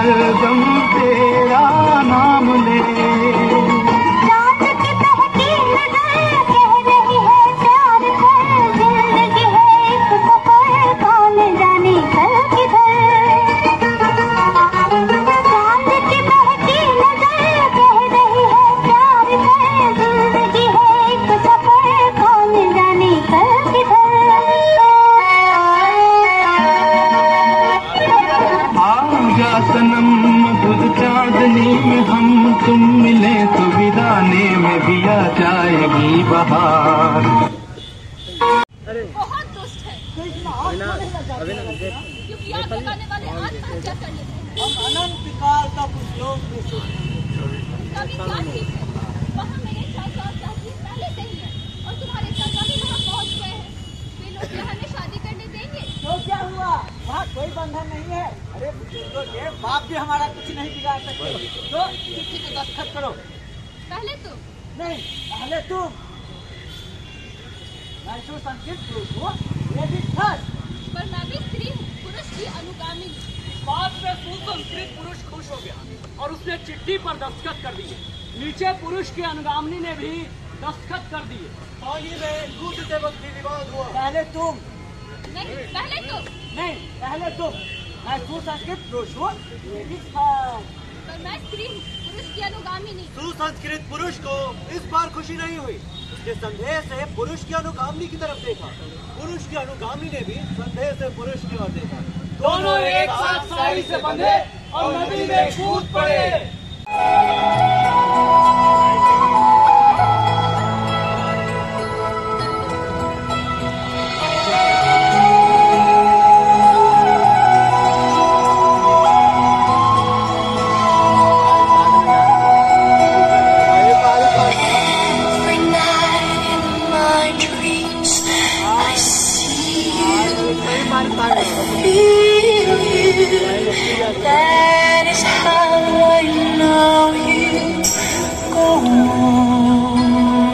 दम तेरा नाम ले। चांद की बहती नजर कह रही है प्यार कर, जिंदगी है एक सफर, कौन जाने कल किधर। चांद की बहती नजर कह रही है प्यार कर, जिंदगी है एक सफर, कौन जाने कल किधर। आजा सनम मधुर चांदनी में हम तुम मिले तो विदाने में भी आ जाएगी बहार। बहुत दुष्ट है क्योंकि याद लगाने वाले आत्महत्या कर लेते हैं। अनंत काल का कुछ लोग कभी क्या ठीक है, वहाँ मेरे चाचा और चाची पहले से ही है और तुम्हारे चाचा भी वहाँ पहुँच गए हैं। वे लोग क्या हमें शादी करने देंगे? तो क्या हुआ, वहाँ कोई बंधन नहीं है। अरे बुजुर्गों के बाप भी हमारा कुछ नहीं बिगाड़ सकते। तो चिट्ठी पे दस्तखत करो। पहले तुम। नहीं, पहले तुम। मैं सुसंस्कृत पुरुष हूँ, लेडीज फर्स्ट। पर मैं भी स्त्री हूँ, पुरुष की अनुगामी। बात में सुसंस्कृत पुरुष खुश हो गया और उसने चिट्ठी पर दस्तखत कर दिए। नीचे पुरुष की अनुगामिनी ने भी दस्तखत कर दिए। पानी में दूध से वक्त विवाद हुआ। पहले तुम। नहीं, पहले तुम। नहीं, पहले तुम। मैं सुसंस्कृत पुरुष हूँ, लेडीज फर्स्ट। पर मैं स्त्री हूँ, पुरुष की अनुगामी नहीं। सुसंस्कृत पुरुष को इस बार खुशी नहीं हुई। उसने संदेह से पुरुष की अनुगामिनी की तरफ देखा। पुरुष की अनुगामी ने भी संदेह से पुरुष की ओर देखा। दोनों एक साथ साड़ी से बंधे और नदी में कूद पड़े। That is how I know you go on.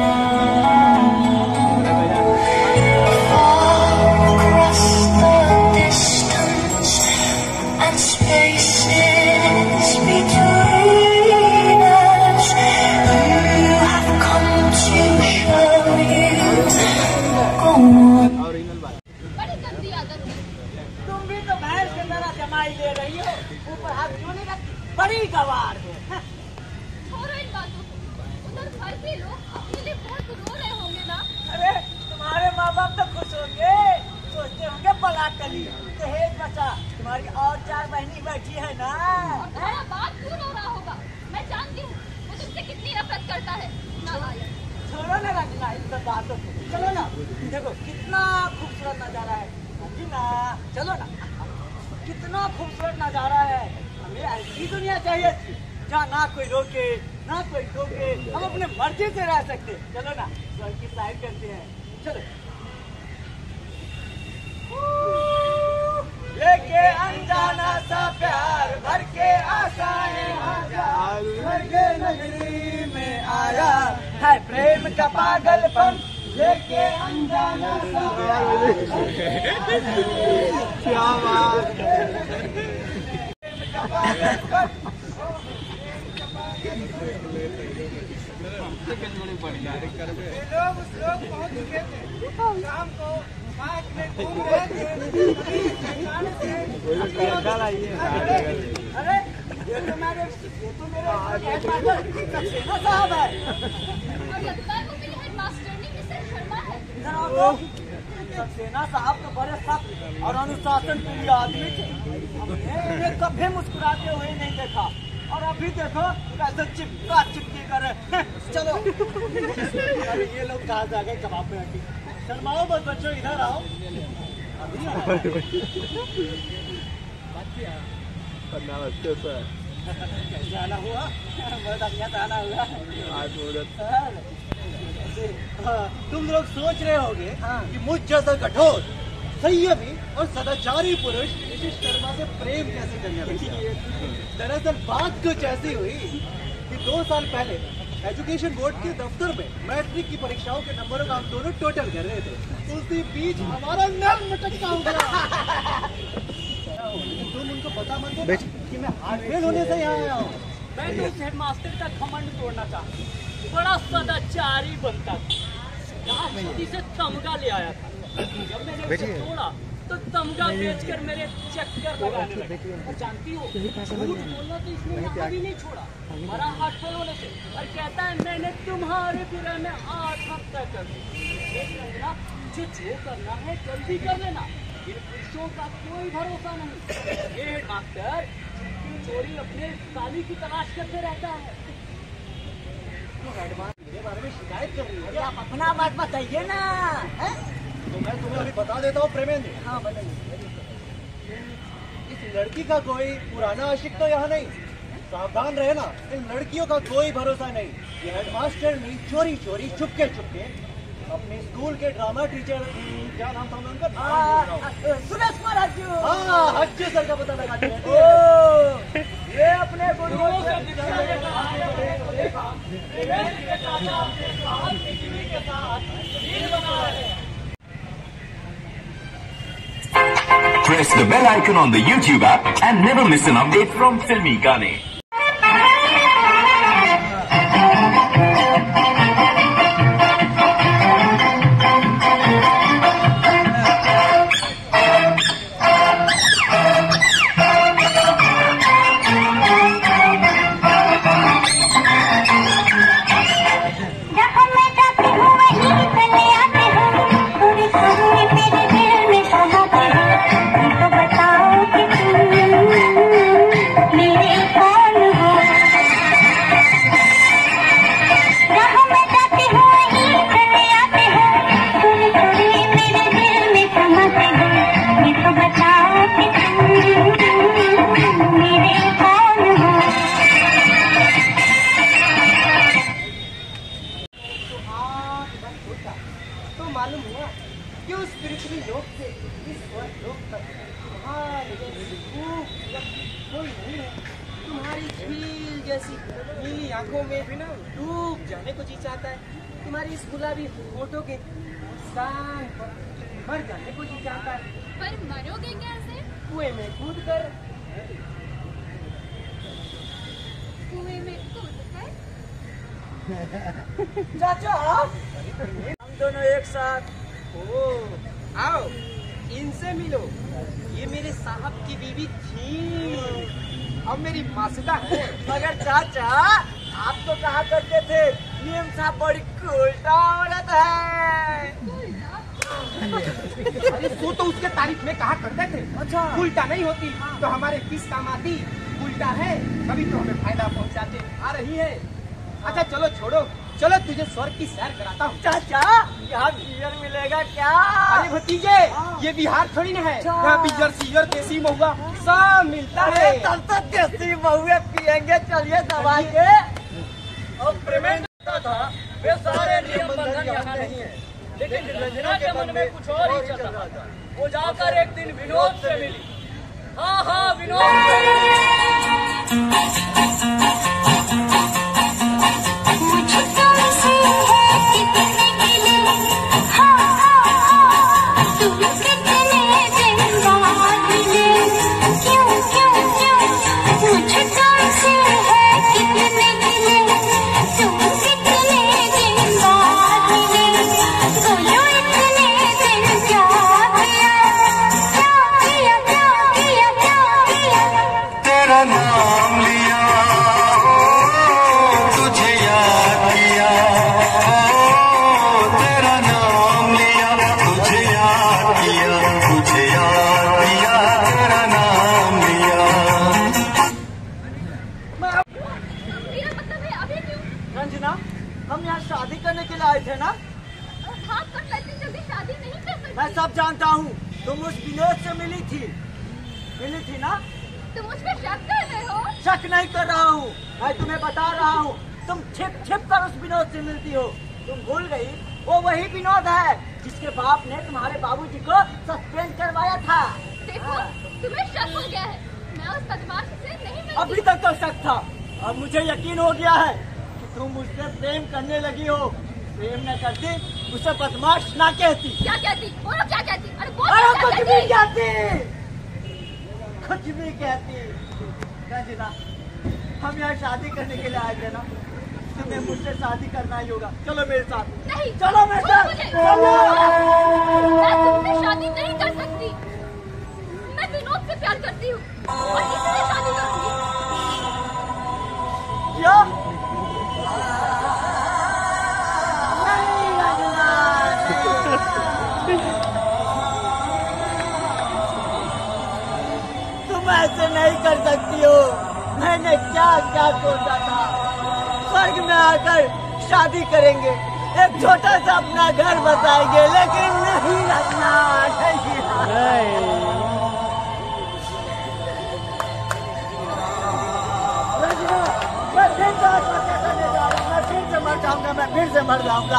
Far across the distance and spaces between us, you have come to show you go on. बड़ी गंदी आदत है। तुम भी तो भैंस के तरह जमाई ले रही हो, ऊपर हाथ क्यों नहीं रखती? बड़ी गवार हो। छोड़ो इन बातों को। उधर घर के लोग अपने लिए बहुत रो रहे होंगे ना। अरे तुम्हारे माँ बाप तो खुश होंगे, सोचते होंगे बला कली दहेज बचा। तुम्हारी और 4 बहनी बैठी है ना। और तुम्हारा बाप क्यों रो रहा होगा? मैं जानती हूँ वो तुमसे कितनी नफरत करता है। नालायक। छोड़ो ना रखना इन सब बातों को, चलो ना। देखो कितना खूबसूरत नजारा है ना, चलो ना। कितना खूबसूरत नजारा है। हमें ऐसी दुनिया चाहिए थी जहाँ ना कोई रोके ना कोई टोके, हम अपने मर्जी से रह सकते। चलो ना स्वर्ग की सैर करते हैं, चलो। लेके अनजाना सा प्यार भर के आशाएं स्वर्ग नगरी में आया है प्रेम का पागलपन। लेके अनजाना सा प्यार। क्या बात है। लोग उस लोग पहुंच चुके थे शाम को पार्क में घूम रहे थे। अरे ये तो मेरे सक्सेना साहब है। और लगता है वो मेरी हेडमास्टरनी मिसेस शर्मा है। सक्सेना साहब तो बड़े सख्त और अनुशासन प्रिय आदमी थे। हमने कभी मुस्कुराते हुए नहीं देखा और अभी देखो कैसे चिपका चिपकी करे। चलो। अरे ये लोग कहाँ से आ गए कबाब में आके। शर्माओ बस बच्चों, इधर आओ। अभी कैसे आना हुआ? बहुत बढ़िया से आना हुआ। तुम लोग सोच रहे होगे कि मुझ जैसा कठोर, संयमी और सदाचारी पुरुष मिसेस शर्मा से प्रेम कैसे करने लगे। दरअसल बात कुछ ऐसी हुई कि 2 साल पहले एजुकेशन बोर्ड के दफ्तर में मैट्रिक की परीक्षाओं के नंबरों का हम दोनों टोटल कर रहे थे। उसी बीच हमारा नर मटका हो गया। तुम उनको पता मत दो कि मैं हार्ट फेल होने से यहाँ आया हूँ। मैं तो उस हेडमास्टर का घमंड तोड़ना चाहता हूँ। बड़ा सदाचारी बनता था, राष्ट्रपति से तमगा ले आया था। जब मैंने उसे तोड़ा तो तमगा बेचकर मेरे चक्कर लगाने लगे। और जानती हो, झूठ बोलना तो इसने यहाँ भी नहीं छोड़ा, हमारा हार्ट फेल होने से। और कहता है मैंने तुम्हारे पूरे में आत्महत्या कर दी। देख रहे ना, मुझे जो करना है जल्दी कर लेना, इन पुरुषों का कोई भरोसा नहीं। ये हेडमास्टर चोरी अपने ताली की तलाश करते रहता है। मेरे बारे में शिकायत कर रही है। आप अपना बात बताइए ना। है? तो मैं तुम्हें अभी बता देता हूँ प्रेमेंद्र। हाँ बताइए। इस लड़की का कोई पुराना आशिक तो यहाँ नहीं। सावधान रहना, इन लड़कियों का कोई भरोसा नहीं। ये हेडमास्टर ने चोरी चोरी चुपके चुपके अपने स्कूल के ड्रामा टीचर, क्या नाम था उनका? सुरेश कुमार हज्जू। हाँ, हज्जू सर का पता लगा दिया। ये अपने गुरुओं से Press the bell icon on the YouTube app and never miss an update from Filmy Gaane. तो मालूम हुआ कि उस पृथ्वी लोक से इस लोक तक तुम्हारी कोई नहीं है। तुम्हारी झील जैसी नीली आंखों में भी ना डूब जाने को जी चाहता है। तुम्हारी इस गुलाबी होठों के मुस्कान पर मर जाने को जी चाहता है। पर मरोगे कैसे? कुएं में कूद कर। कुएं में कूद कर? चाचा हम दोनों एक साथ। ओ आओ इनसे मिलो। ये मेरे साहब की बीवी थी, अब मेरी मासुदा है। मगर चाचा आप तो कहा करते थे नीम साहब बड़ी उल्टा औरत है। अरे वो तो उसके तारीफ में कहा करते थे। अच्छा उल्टा नहीं होती तो हमारे किस काम आती? उल्टा है कभी तो हमें फायदा पहुंचाते आ रही है। अच्छा चलो छोड़ो, चलो तुझे स्वर्ग की सैर कराता हूँ। चाचा यहाँ बियर मिलेगा क्या? अरे भतीजे ये बिहार थोड़ी ना है, यहाँ बियर सीयर देसी महुआ सब मिलता है। तब तक देसी महुए पियेंगे, चलिए दवा के। और प्रेमेंद्र था वे सारे नियम बंधन यहाँ नहीं है, लेकिन रंजना के मन में कुछ और ही चल रहा था। वो जाकर एक दिन विनोद से मिली। हाँ विनोद हम यहाँ शादी करने के लिए आए थे ना? हाँ, पर मैं इतनी जल्दी शादी नहीं कर सकती। मैं सब जानता हूँ, तुम उस विनोद से मिली थी ना? तुम मुझ पर शक कर रहे हो? शक नहीं कर रहा हूँ, मैं तुम्हें बता रहा हूँ। तुम छिप छिप कर उस विनोद से मिलती हो। तुम भूल गई वो वही विनोद है जिसके बाप ने तुम्हारे बाबूजी को सस्पेंड करवाया था। देखो, तुम्हें शक हो गया है। मैं उस बदमाश से नहीं मिलती। अभी तक तो शक था, अब मुझे यकीन हो गया है कि तुम मुझसे प्रेम करने लगी हो। प्रेम न करती उसे बदमाश ना कहती। क्या कहती? बोलो क्या कहती? अरे कुछ भी कहती, कुछ भी कहती। रंजना, हम यहाँ शादी करने के लिए आए थे ना, तुम्हें मुझसे शादी करना ही होगा। चलो मेरे साथ। नहीं, चलो मेरे साथ। मैं तुमसे शादी नहीं कर सकती। मैं विनोद से प्यार करती हूँ और इसी से शादी करूंगी। क्या? तुम ऐसे नहीं कर सकती हो। मैंने क्या क्या सोचा था, स्वर्ग में आकर शादी करेंगे, एक छोटा सा अपना घर बसाएंगे, लेकिन नहीं रखना, नहीं। रजना, मैं फिर से आत्महत्या करने जा रहा हूँ, मैं फिर से मर जाऊंगा, मैं फिर से मर जाऊंगा।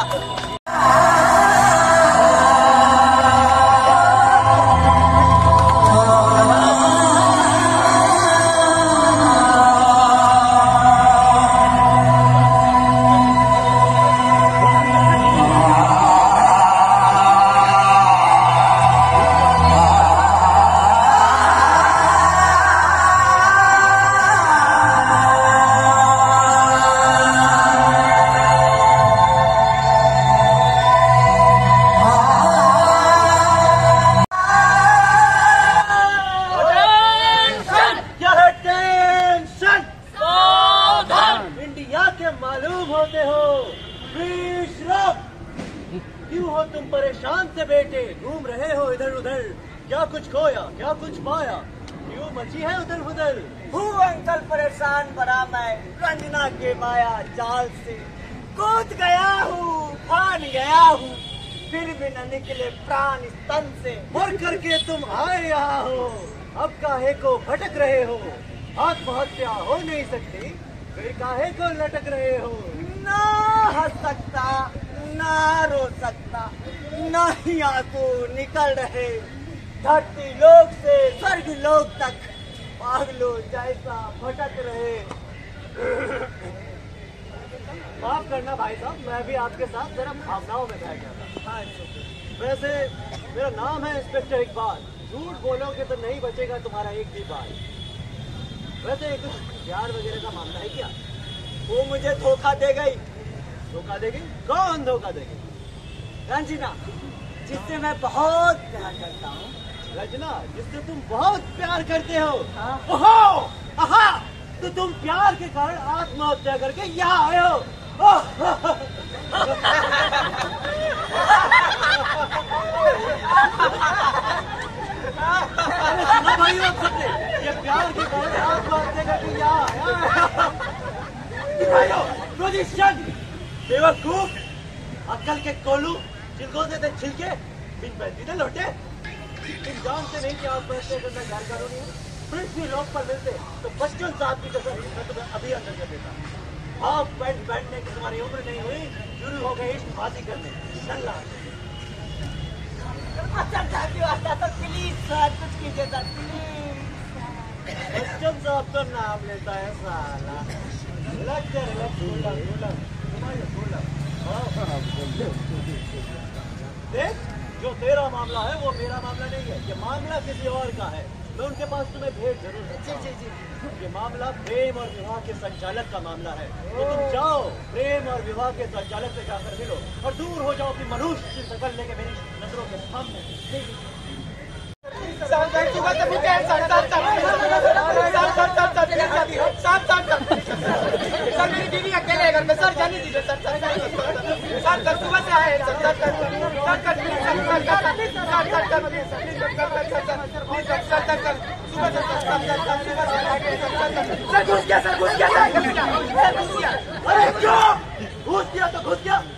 मालूम होते हो विश्राम, क्यों हो तुम परेशान से बेटे, घूम रहे हो इधर उधर, क्या कुछ खोया क्या कुछ पाया, क्यों मची है उधर उधर। हूँ अंकल परेशान बड़ा मैं, रंजना के माया जाल से कूद गया हूँ, फान गया हूँ, फिर भी न निकले प्राण इस तन से। मर करके तुम आए यहाँ हो, अब काहे को भटक रहे हो, आत्महत्या हो नहीं सकती, फिर काहे को लटक रहे हो। ना हंस सकता ना रो सकता, ना ही आंसू निकल रहे, धरती लोक से स्वर्ग लोक तक पागलों जैसा भटक रहे। माफ करना भाई साहब, मैं भी आपके साथ जरा भावनाओं में बह गया था। वैसे मेरा नाम है इंस्पेक्टर इकबाल, झूठ बोलोगे तो नहीं बचेगा तुम्हारा एक भी बाल। वैसे कुछ प्यार वगैरह का मामला है क्या? वो मुझे धोखा दे गई। धोखा दे गई? कौन धोखा दे गई? रंजना, जिससे मैं बहुत प्यार करता हूँ। रंजना, जिससे तुम बहुत प्यार करते हो? ओहो, आहा, तो तुम प्यार के कारण आत्महत्या करके यहाँ आए हो। सुना भाई आप सबने, ये प्यार के कारण आत्महत्या करके यहाँ आया। पोजीशन, बेवकूफ, अक्ल के कोलू, जिनको देते छिलके, बिन पैंती न लौटे। तुम जानते नहीं कि आत्महत्या करना गैर कानूनी है। पृथ्वी लोक पर मिलते तो बच्चों साहब की कसम मैं तुम्हें अभी अंदर कर देता। हाफ पैंट पहनने की तुम्हारी उम्र नहीं हुई, शुरू हो गई इश्कबाजी करने। तो प्लीज सर कुछ कीजिए सर, प्लीज। बच्चों साहब का नाम लेता है साला। देख, जो तेरा मामला है वो मेरा मामला नहीं है, ये मामला किसी और का है। मैं उनके पास तुम्हें भेज जरूर है। जी। ये मामला प्रेम और विवाह के संचालक का मामला है, तो तुम जाओ प्रेम और विवाह के संचालक से जाकर मिलो और दूर हो जाओ कि मनुष्य की शकल लेके मेरी नजरों के सामने। सर मेरी बीवी अकेले घर में, सर जाने दीजिए सर। सर सुबह से आए अरे क्यों घुस गया तो घुस गया।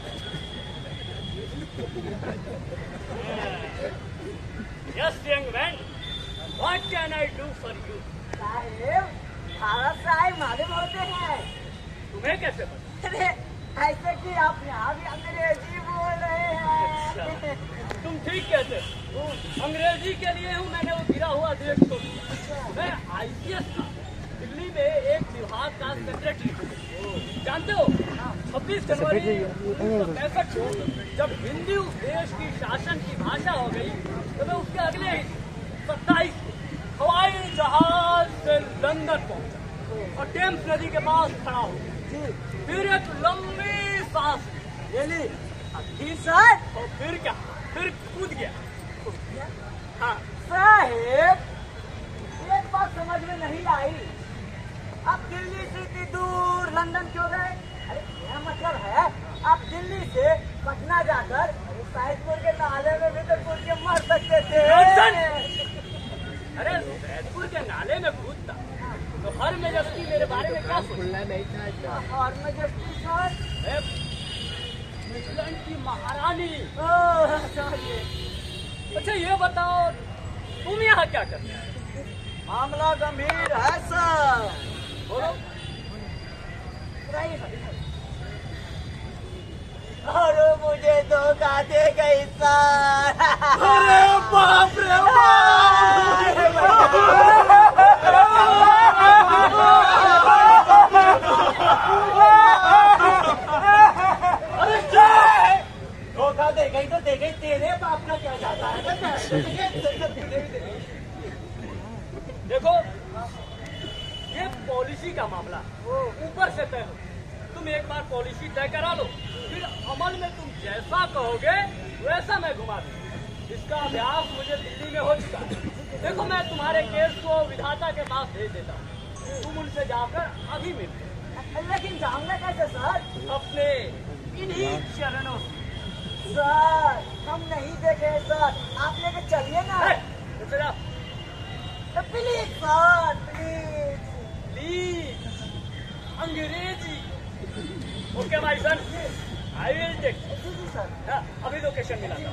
Yes, young man. What can I do for you? साहेब, भारत से आए मालूम होते हैं। तुम्हें कैसे पता? अरे ऐसे कि आप यहाँ भी अंग्रेजी बोल रहे हैं। अच्छा, तुम ठीक कहते हो। अंग्रेजी के लिए हूँ, मैंने वो गिरा हुआ देश को। मैं IPS था, दिल्ली में एक विभाग का सेक्रेटरी। जानते हो, 26 जनवरी 1965 को जब हिंदी उस देश की शासन की भाषा हो गई, तो मैं उसके अगले ही 27 हवाई जहाज से लंदन पहुंचा। और टेम्स नदी के पास खड़ा हो। फिर एक लंबी सांस ये ली। फिर सर और फिर क्या, फिर कूद गया। हाँ साहेब, एक बात समझ में नहीं आई, आप दिल्ली से इतनी दूर लंदन क्यों गए? अरे मेरा मतलब है आप दिल्ली से पटना जाकर साहिबपुर के नाले में भी तो कूद के मर सकते थे। अरे सैदपुर के नाले में कूदता तो हर मेजस्टी मेरे बारे में क्या सोचता? और मेजेस्टी सर इंग्लैंड की महारानी। चाहिए। अच्छा ये बताओ तुम यहाँ क्या करते हो? मामला गंभीर है सर। बोलो। और मुझे धोखा दे गई सर। अरे बाप रे धोखा दे गई तो दे गई, तेरे बाप का क्या जाता है? देखो ये पॉलिसी का मामला ऊपर से तय हो। तुम एक बार पॉलिसी तय करा लो, फिर अमल में तुम जैसा कहोगे वैसा मैं घुमा दूँ। इसका अभ्यास मुझे दिल्ली में हो चुका है। देखो मैं तुम्हारे केस को विधाता के पास भेज देता हूँ, तुम उनसे जाकर अभी मिल। लेकिन जाऊंगा कैसे सर? अपने इन्हीं चरणों से। सर हम नहीं देखे सर, आप लेके चलिए ना। चला प्लीज सर, प्लीज। प्लीज अंग्रेजी। Okay my son, I will take. Sir अभी लोकेशन मिला था।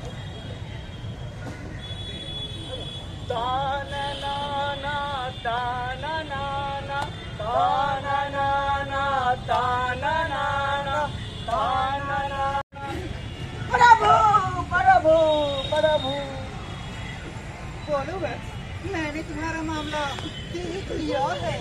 ताना नाना ताना नाना ताना नाना ताना नाना ताना नाना। प्रभु प्रभु प्रभु। बोलो बस, मैंने तुम्हारा मामला देख लिया है।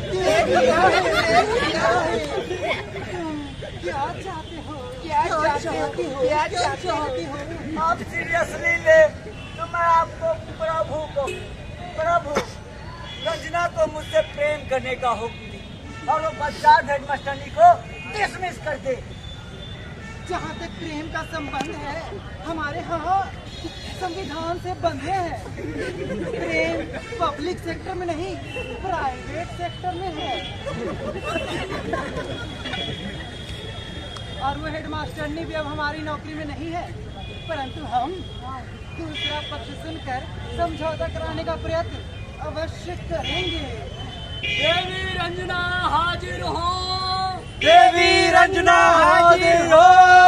तुम क्या चाहते हो? क्या चाहते हो? आप सीरियसली ले तो मैं आपको प्रभु रंजना को मुझसे प्रेम करने का हुक्म दी और वो बच्चार हेडमास्टरनी को डिसमिस कर दे। जहाँ तक प्रेम का संबंध है, हमारे यहाँ संविधान से बंधे हैं। प्रेम पब्लिक सेक्टर में नहीं, प्राइवेट सेक्टर में है। और वो हेडमास्टरनी भी अब हमारी नौकरी में नहीं है, परंतु हम दूसरा पक्ष सुनकर समझौता कराने का प्रयत्न अवश्य करेंगे। देवी रंजना हाजिर हो। देवी रंजना हाजिर हो।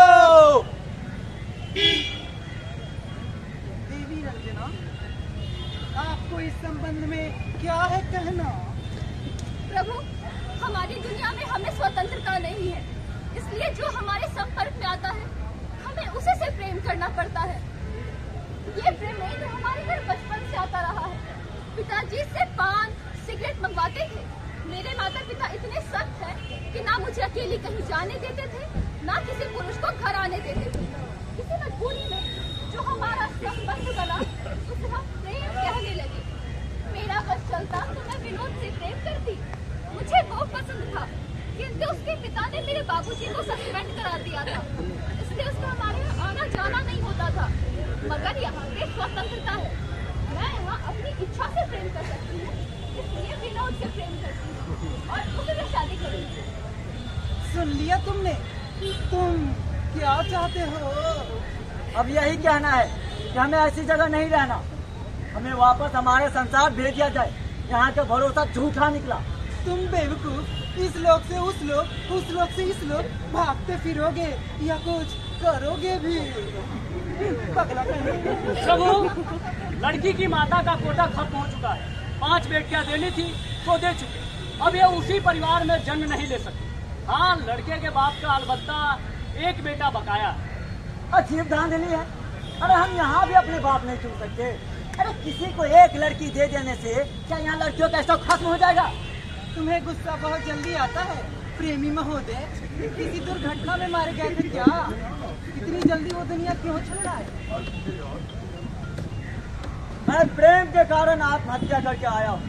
देवी रंजना, आपको इस संबंध में क्या है कहना? प्रभु, हमारी दुनिया में हमें स्वतंत्रता नहीं है, इसलिए जो हमारे संपर्क में आता है हमें उसे से प्रेम करना पड़ता है। ये प्रेमेंद्र हमारे घर बचपन से आता रहा है। पिताजी से पान सिगरेट मंगवाते थे। मेरे माता पिता इतने सख्त हैं कि ना मुझे अकेली कहीं जाने देते थे, ना किसी पुरुष को घर आने देते थे। इसी मजबूरी में जो हमारा संबंध बना उसे हम प्रेम कहने लगे। मेरा बस चलता तो मैं विनोद से प्रेम करती। मुझे वो पसंद था, किंतु उसके पिता ने मेरे बाबूजी को सस्पेंड करा दिया था, इसलिए उसका हमारे यहाँ आना जाना नहीं होता था। मगर यहाँ पे स्वतंत्रता है, मैं यहाँ अपनी इच्छा से प्रेम कर सकती हूँ, इसलिए विनोद से प्रेम करती हूँ और उसे मैं शादी करूँगी। सुन लिया तुमने? तुम क्या चाहते हो? अब यही कहना है कि हमें ऐसी जगह नहीं रहना, हमें वापस हमारे संसार भेज दिया जाए। यहाँ का भरोसा झूठा निकला। तुम बेवकूफ, इस लोक से उस लोक, उस लोक से इस लोक भागते फिरोगे या कुछ करोगे भी। पगला कहीं। प्रभु, लड़की की माता का कोटा खत्म हो चुका है। 5 बेटियां देनी थी तो दे चुके, अब ये उसी परिवार में जन्म नहीं ले सकती। हाँ, लड़के के बाप का अलबत्ता एक बेटा बकाया। अजीब धांधली है। अरे हम यहाँ भी अपने बाप नहीं चुन सकते। अरे किसी को एक लड़की दे देने से क्या यहाँ लड़कियों का स्टॉक खत्म हो जाएगा? तुम्हें गुस्सा बहुत जल्दी आता है प्रेमी महोदय। किसी दुर्घटना में मारे गए थे क्या? इतनी जल्दी वो दुनिया क्यों छोड़ा है? मैं प्रेम के कारण आत्महत्या करके आया हूँ।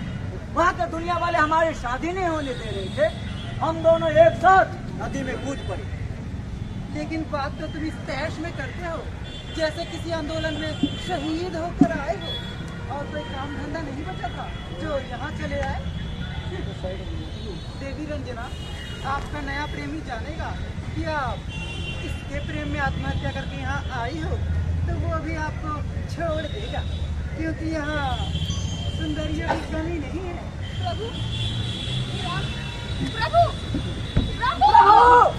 वहाँ के दुनिया वाले हमारी शादी नहीं होने दे रहे थे, हम दोनों एक साथ नदी में कूद पड़े। लेकिन बात तो तुम इस तैश में करते हो जैसे किसी आंदोलन में शहीद होकर आए हो, और कोई काम धंधा नहीं बचा था जो यहाँ चले आए। देवी रंजना, आपका नया प्रेमी जानेगा कि आप इसके प्रेम में आत्महत्या करके यहाँ आई हो तो वो भी आपको छोड़ देगा, क्योंकि यहाँ सुंदरियों की कमी नहीं है। प्रभु, प्रभु, प्रभु,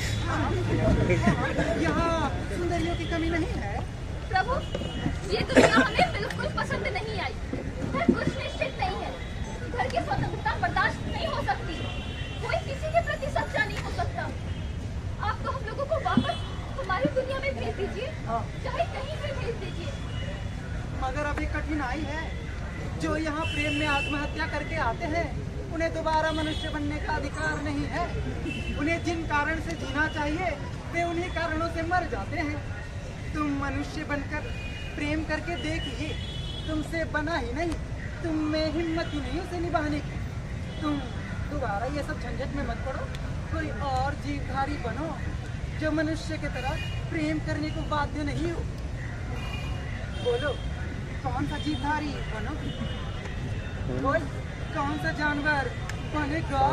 यहाँ सुंदरियों की कमी नहीं है। प्रभु, ये दुनिया हमें बिल्कुल पसंद नहीं आई। पर कुछ निश्चित नहीं है। घर की स्वतंत्रता बर्दाश्त नहीं हो सकती। कोई किसी के प्रति सच्चा नहीं हो सकता। आप तो हम लोगों को वापस हमारी दुनिया में भेज दीजिए, चाहे कहीं भी भेज दीजिए। मगर अभी कठिनाई है। जो यहाँ प्रेम में आत्महत्या करके आते हैं उन्हें दोबारा मनुष्य बनने का अधिकार नहीं है। उन्हें जिन कारण से जीना चाहिए वे उन्हीं कारणों से मर जाते हैं। तुम मनुष्य बनकर प्रेम करके देखिए, तुमसे बना ही नहीं, तुम में हिम्मत ही नहीं उसे निभाने की। तुम दोबारा ये सब झंझट में मत पड़ो, कोई और जीवधारी बनो जो मनुष्य की तरह प्रेम करने को बाध्य नहीं हो। बोलो, कौन सा जीवधारी बनोगे? बोल, कौन सा जानवर बनेगा?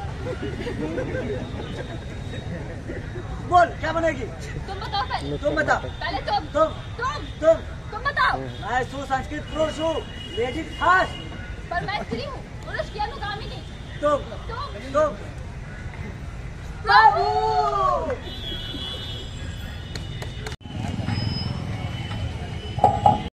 बोल, क्या बनेगी? तुम बताओ पहले। तुम बता। पहले तुम। तुम तुम बताओ। मैं सुसंस्कृत पुरुष हूँ, लेडीज फर्स्ट। पर मैं स्त्री हूँ, पुरुष की अनुगामी नहीं। तुम तुम। तुम प्रभु!